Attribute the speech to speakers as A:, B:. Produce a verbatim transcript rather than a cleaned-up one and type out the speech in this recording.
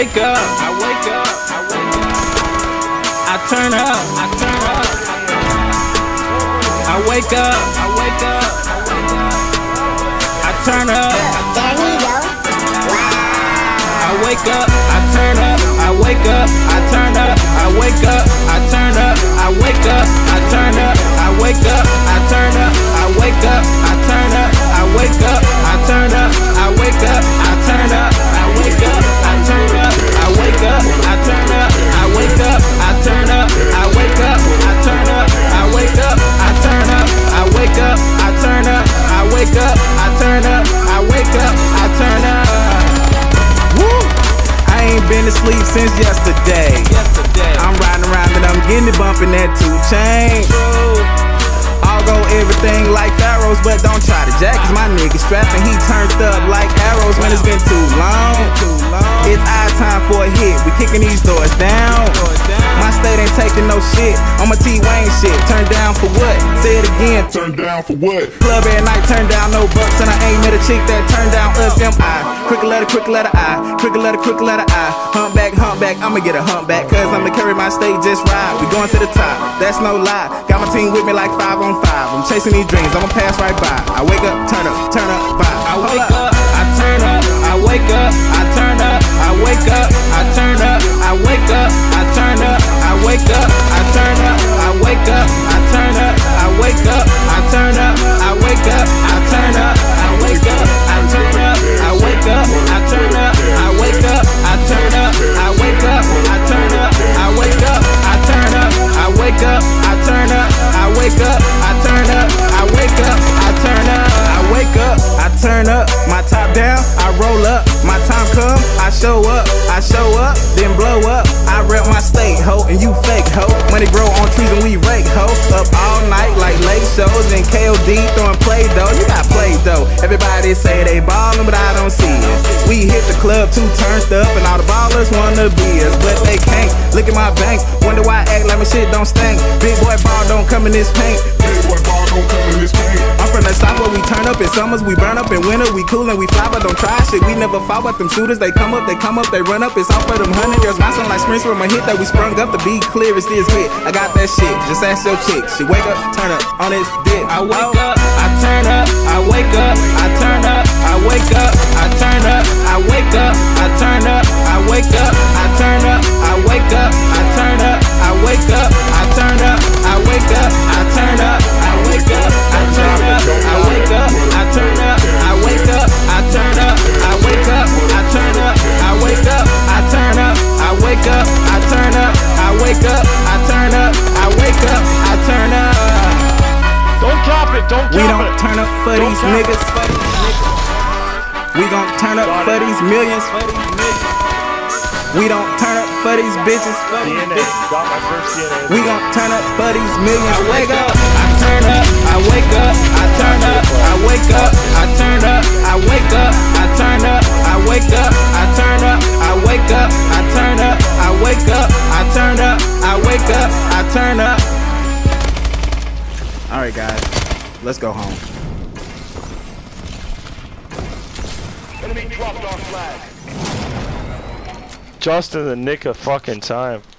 A: wake up, I wake up, I wake up. I turn up, I turn up. I wake up, I wake up, I wake up. I turn up.
B: There we go.
A: I wake up, I turn up, I wake up, I turn up, I wake up, I turn up, I wake up, I turn up, I wake up, I turn up, I wake up, I turn up, I wake up, I turn up, I wake up, I turn up, I wake up, I turn up, I wake up, I turn up, I wake up, I turn up, I wake up, I turn up, I wake up, I turn up, I wake up, I turn up, I wake up, I turn up, I wake up, I turn up. I ain't been asleep since yesterday. yesterday. I'm riding around and I'm getting it bumping that two chain. I'll go everything like pharaohs, but don't try to jack, cause my nigga strapping, he turned up like arrows. Man, it's been too long. It's our time for a hit. We kicking these doors down. My state ain't taking no shit. On my T-Wayne shit. Turn down for what? Say it again.
C: Turn down for what?
A: Club every night, turn down no bucks, and I ain't met a chick that turned down us. M I. Quick letter, quick letter I. Quick letter, quick letter I. Humpback, humpback. I'ma get a humpback, cause I'ma carry my state just right. We going to the top. That's no lie. Got my team with me like five on five. I'm chasing these dreams. I'ma pass right by. I wake up, turn up, turn up, bye. I wake up, I turn up. I wake up, I turn up. I wake up, I turn up. I wake up, I turn up. I wake up, I turn up. I wake up, I turn up. I wake up, I turn up. I wake up, I turn up. I wake up, I turn up. I wake up, I turn up. I wake up, I turn up. I wake up, I turn up. I wake up, I turn up. I wake up, I turn up. I wake up, I turn up. I wake up, I turn up. I wake up, I turn up. My top down, I roll up. My time come, I show up. I show up, then blow up. I rep my state, ho, and you fake, ho. Money grow on trees and we rake, ho. Up all night like late shows and K O D throwing play dough. You got play dough. Everybody say they ballin', but I don't see it. We hit the club too turned up, and all the ballers wanna be us, but they can't. Look at my bank, wonder why I act like my shit don't stink. Big boy ball don't come in this paint.
C: Big boy ball don't come in this paint.
A: I'm from the south where we turn up in summers, we burn up in winter, we cool and we fly, but don't try shit. We never fall, but them shooters, they come up, they come up, they run up. It's all for them hundred girls. My son like sprints from a hit that we sprung up. To be clear, it's this hit. I got that shit. Just ask your chick. She wake up, turn up on this dick. I wake up, I turn up. I wake up, I turn up. I wake up, I turn up. I wake up, I turn up. I wake up, I turn up. I wake up, I turn up. I wake up, I turn up. I wake up, I turn up. I wake up, I turn up. I wake up, I turn up. I wake up, I turn up. I wake up, I turn up. I wake up, I turn up. I wake up, I turn up. I wake up, I turn up. I wake up, I turn up.
D: Don't drop it, don't drop it.
A: We don't turn up for
D: Don't
A: these
D: drop
A: niggas. We gon' turn up for these millions. We don't turn up for these bitches.
D: D N A, got my first D N A.
A: We gon' turn up for these millions. I wake up, I turn up. I wake up, I turn up. I wake up, I turn up. I wake up, I turn up. I wake up, I turn up. I wake up, I turn up. I wake up, I turn up. I wake up, I turn up. All right, guys, let's go home.
D: Enemy dropped our flag. Just in the nick of fucking time.